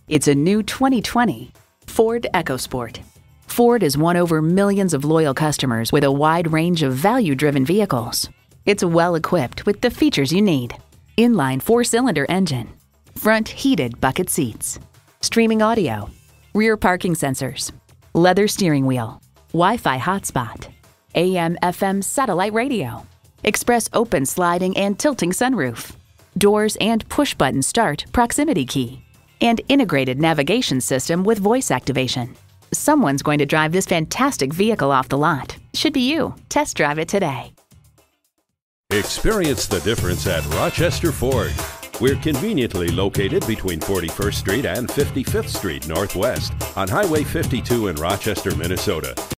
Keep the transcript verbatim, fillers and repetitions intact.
It's a new twenty twenty Ford EcoSport. Ford has won over millions of loyal customers with a wide range of value-driven vehicles. It's well equipped with the features you need. Inline four-cylinder engine, front heated bucket seats, streaming audio, rear parking sensors, leather steering wheel, Wi-Fi hotspot, A M F M satellite radio, express open sliding and tilting sunroof, doors and push-button start proximity key, and integrated navigation system with voice activation. Someone's going to drive this fantastic vehicle off the lot. Should be you. Test drive it today. Experience the difference at Rochester Ford. We're conveniently located between forty-first Street and fifty-fifth Street Northwest on Highway fifty-two in Rochester, Minnesota.